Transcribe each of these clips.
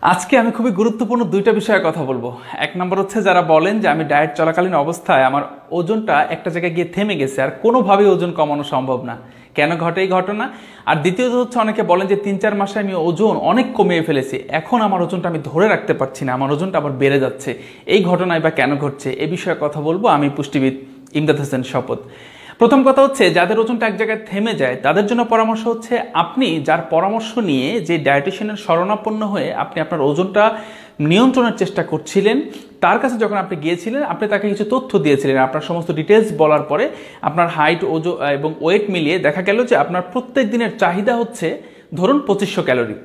আজকে আমি খুবই গুরুত্বপূর্ণ দুইটা বিষয়ে কথা বলবো। এক নম্বর হচ্ছে যারা বলেন যে আমি ডায়েট চলাকালীন অবস্থায় আমার ওজনটা একটা জায়গায় গিয়ে থেমে গেছে আর কোনোভাবেই ওজন কমানো সম্ভব না, কেন ঘটে এই ঘটনা। আর দ্বিতীয়ত হচ্ছে অনেকে বলেন যে ৩-৪ মাসে আমি ওজন অনেক কমিয়ে ফেলেছি, এখন আমার ওজনটা আমি ধরে রাখতে পারছি না, আমার ওজনটা আবার বেড়ে যাচ্ছে, এই ঘটনায় বা কেন ঘটছে এই বিষয়ে কথা বলবো। আমি পুষ্টিবিদ ইমদাদ হোসেন শপথ। প্রথম কথা হচ্ছে যাদের ওজনটা এক জায়গায় থেমে যায় তাদের জন্য পরামর্শ হচ্ছে আপনি যার পরামর্শ নিয়ে যে ডায়েটিশিয়ানের শরণাপন্ন হয়ে আপনি আপনার ওজনটা নিয়ন্ত্রণের চেষ্টা করছিলেন, তার কাছে যখন আপনি গিয়েছিলেন আপনি তাকে কিছু তথ্য দিয়েছিলেন, আপনার সমস্ত ডিটেলস বলার পরে আপনার হাইট ওজন এবং ওয়েট মিলিয়ে দেখা গেল যে আপনার প্রত্যেক দিনের চাহিদা হচ্ছে ধরুন 2500 ক্যালোরি।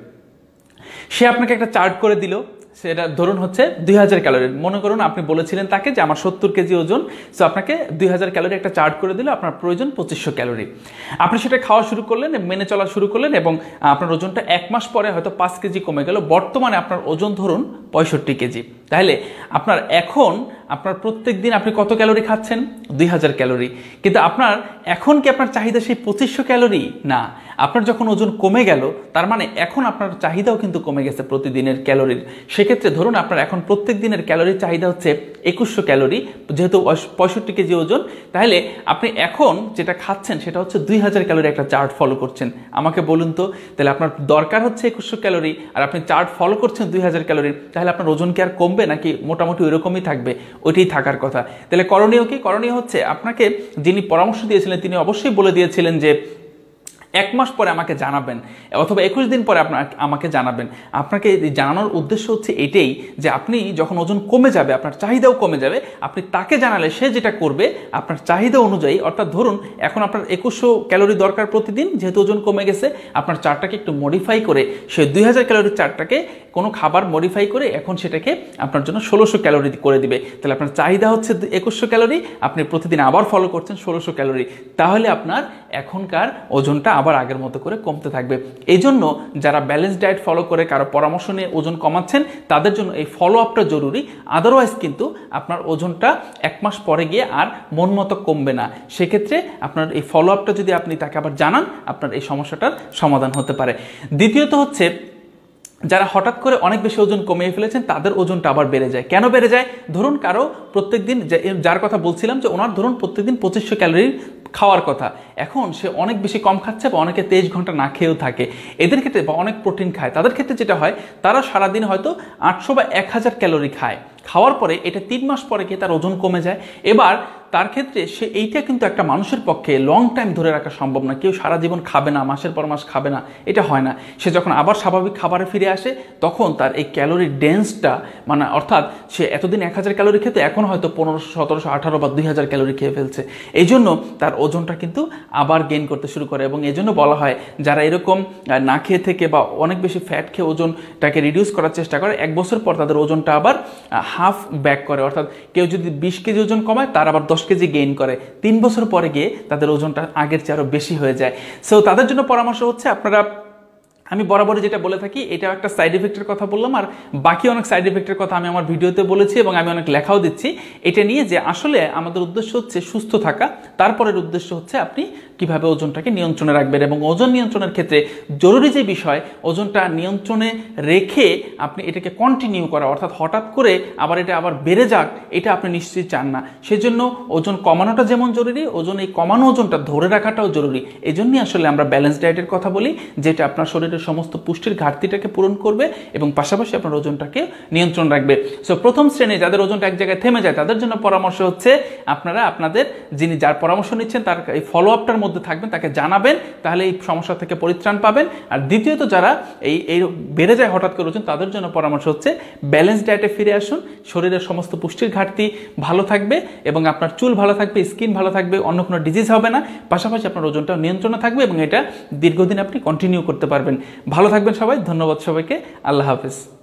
সে আপনাকে একটা চার্ট করে দিল, সেটা ধরুন হচ্ছে 2000 ক্যালোরি। মনে করুন আপনি বলেছিলেন তাকে যে আমার 70 কেজি ওজন, সো আপনাকে 2000 ক্যালোরি একটা চার্ট করে দিল, আপনার প্রয়োজন 2500 ক্যালোরি। আপনি সেটা খাওয়া শুরু করলেন, মেনে চলা শুরু করলেন এবং আপনার ওজনটা 1 মাস পরে হয়তো 5 কেজি কমে গেল, বর্তমানে আপনার ওজন ধরুন 65 কেজি। তাহলে আপনার এখন আপনার প্রত্যেক দিন আপনি কত ক্যালোরি খাচ্ছেন? 2000 ক্যালোরি। কিন্তু আপনার এখন কি আপনার চাহিদা সেই 2500 ক্যালোরি? না, আপনার যখন ওজন কমে গেল তার মানে এখন আপনার চাহিদাও কিন্তু কমে গেছে প্রতিদিনের ক্যালোরির। সেক্ষেত্রে ধরুন আপনার এখন প্রত্যেক দিনের ক্যালোরির চাহিদা হচ্ছে 2100 ক্যালোরি, যেহেতু 65 কেজি ওজন। তাহলে আপনি এখন যেটা খাচ্ছেন সেটা হচ্ছে 2000 ক্যালোরি একটা চার্ট ফলো করছেন। আমাকে বলুন তো, তাহলে আপনার দরকার হচ্ছে 2100 ক্যালোরি আর আপনি চার্ট ফলো করছেন 2000 ক্যালোরি, তাহলে আপনার ওজন কি আর কমবে নাকি মোটামুটি ওইরকমই থাকবে? ওইটাই থাকার কথা। তাহলে করণীয় কি? করণীয় হচ্ছে আপনাকে যিনি পরামর্শ দিয়েছিলেন তিনি অবশ্যই বলে দিয়েছিলেন যে 1 মাস পরে আমাকে জানাবেন অথবা 21 দিন পরে আমাকে জানাবেন। আপনাকে জানানোর উদ্দেশ্য হচ্ছে এটাই যে আপনি যখন ওজন কমে যাবে, আপনার চাহিদাও কমে যাবে, আপনি তাকে জানালে সে যেটা করবে আপনার চাহিদা অনুযায়ী, অর্থাৎ ধরুন এখন আপনার 2100 ক্যালোরি দরকার প্রতিদিন, যেহেতু ওজন কমে গেছে আপনার চার্টটাকে একটু মডিফাই করে সে 2000 ক্যালোরির চার্টটাকে কোনো খাবার মডিফাই করে এখন সেটাকে আপনার জন্য 1600 ক্যালোরি করে দিবে। তাহলে আপনার চাহিদা হচ্ছে 2100 ক্যালোরি, আপনি প্রতিদিন আবার ফলো করছেন 1600 ক্যালোরি, তাহলে আপনার এখনকার ওজনটা আবার আগের মতো করে কমতে থাকবে। এই জন্য যারা ব্যালেন্স ডায়েট ফলো করে কারো পরামর্শ নিয়ে ওজন কমাচ্ছেন তাদের জন্য এই ফলো আপটা জরুরি। আদারওয়াইজ কিন্তু আপনার ওজনটা 1 মাস পরে গিয়ে আর মন মতো কমবে না। সেক্ষেত্রে আপনার এই ফলো আপটা যদি আপনি তাকে আবার জানান আপনার এই সমস্যাটার সমাধান হতে পারে। দ্বিতীয়ত হচ্ছে যারা হঠাৎ করে অনেক বেশি ওজন কমিয়ে ফেলেছেন তাদের ওজনটা আবার বেড়ে যায়। কেন বেড়ে যায়? ধরুন কারো প্রত্যেকদিন, যার কথা বলছিলাম যে ওনার ধরুন প্রত্যেকদিন 2500 ক্যালোরি খাওয়ার কথা, এখন সে অনেক বেশি কম খাচ্ছে বা অনেকে 23 ঘন্টা না খেয়েও থাকে, এদের ক্ষেত্রে বা অনেক প্রোটিন খায়, তাদের ক্ষেত্রে যেটা হয় তারা সারাদিন হয়তো 800 বা 1000 ক্যালোরি খায়, খাওয়ার পরে এটা 3 মাস পরে গিয়ে তার ওজন কমে যায়। এবার তার ক্ষেত্রে এইটা কিন্তু একটা মানুষের পক্ষে লং টাইম ধরে রাখা সম্ভব না। কেউ সারা জীবন খাবে না, মাসের পর মাস খাবে না, এটা হয় না। সে যখন আবার স্বাভাবিক খাবারে ফিরে আসে তখন তার এই ক্যালোরি ডেন্সটা, মানে অর্থাৎ সে এতদিন 1000 ক্যালোরি খেতে এখন হয়তো 1500, 1700, 18 বা 2000 ক্যালোরি খেয়ে ফেলছে। এই জন্য তার ওজনটা কিন্তু আবার গেইন করতে শুরু করে এবং এই জন্য বলা হয় যারা এরকম না খেয়ে থেকে বা অনেক বেশি ফ্যাট খেয়ে ওজনটাকে রিডিউস করার চেষ্টা করে 1 বছর পর তাদের ওজনটা আবার হাফ ব্যাক করে। অর্থাৎ কেউ যদি 20 কেজি ওজন কমায় তার আবার 10 কেজি গেইন করে, 3 বছর পরে গিয়ে তাদের ওজনটা আগের চেয়ে আরও বেশি হয়ে যায়। সো তাদের জন্য পরামর্শ হচ্ছে আপনারা, আমি বরাবরই যেটা বলে থাকি, এটা একটা সাইড এফেক্টের কথা বললাম আর বাকি অনেক সাইড এফেক্টের কথা আমি আমার ভিডিওতে বলেছি এবং আমি অনেক লেখাও দিচ্ছি এটা নিয়ে, যে আসলে আমাদের উদ্দেশ্য হচ্ছে সুস্থ থাকা, তারপরের উদ্দেশ্য হচ্ছে আপনি কিভাবে ওজনটাকে নিয়ন্ত্রণে রাখবেন। এবং ওজন নিয়ন্ত্রণের ক্ষেত্রে জরুরি যে বিষয়, ওজনটা নিয়ন্ত্রণে রেখে আপনি এটাকে কন্টিনিউ করা, অর্থাৎ হঠাৎ করে এটা আবার বেড়ে যাক এটা আপনি নিশ্চয়ই চান না। সেজন্য ওজন কমানোটা যেমন জরুরি, এই কমানো ওজনটা ধরে রাখাটাও জরুরি। এই জন্যই আসলে আমরা ব্যালেন্স ডায়েটের কথা বলি, যেটা আপনার শরীরের সমস্ত পুষ্টির ঘাটতিটাকে পূরণ করবে এবং পাশাপাশি আপনার ওজনটাকে নিয়ন্ত্রণ রাখবে। সো প্রথম শ্রেণী যাদের ওজনটা এক জায়গায় থেমে যায় তাদের জন্য পরামর্শ হচ্ছে আপনারা আপনাদের যার পরামর্শ নিচ্ছেন তার এই ফলো আপটার মধ্যে থাকবেন, তাকে জানাবেন, তাহলে এই সমস্যা থেকে পরিত্রাণ পাবেন। আর দ্বিতীয়ত যারা এই বেড়ে যায় হঠাৎ করে ওজন, তাদের জন্য পরামর্শ হচ্ছে ব্যালেন্স ডায়েটে ফিরে আসুন। শরীরের সমস্ত পুষ্টির ঘাটতি ভালো থাকবে এবং আপনার চুল ভালো থাকবে, স্কিন ভালো থাকবে, অন্য কোনো ডিজিজ হবে না, পাশাপাশি আপনার ওজনটা নিয়ন্ত্রণে থাকবে এবং এটা দীর্ঘদিন আপনি কন্টিনিউ করতে পারবেন। ভালো থাকবেন সবাই, ধন্যবাদ সবাইকে, আল্লাহ হাফেজ।